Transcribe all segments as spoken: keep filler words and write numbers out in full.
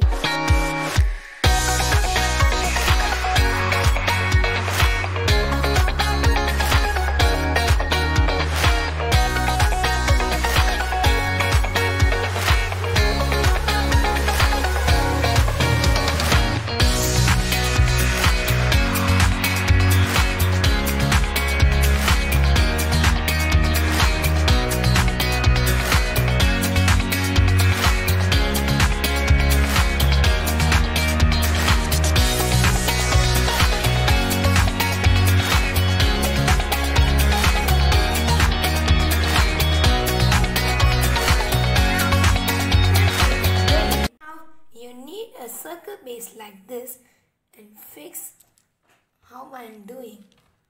A circle base like this and fix how I am doing.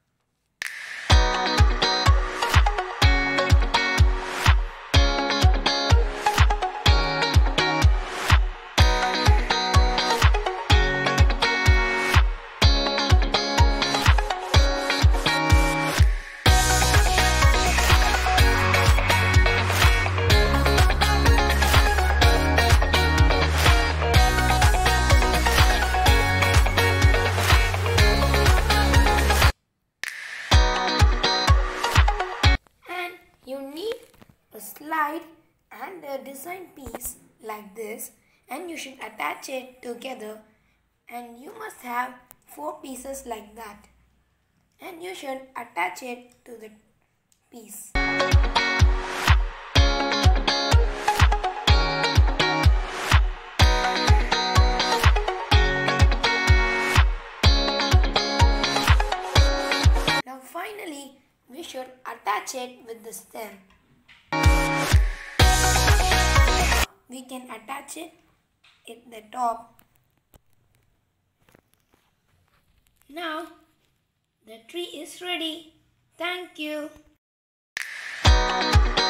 You need a slide and a design piece like this, and you should attach it together, and you must have four pieces like that, and you should attach it to the piece. Now finally, we should attach it with the stem. We can attach it at the top. Now the tree is ready. Thank you.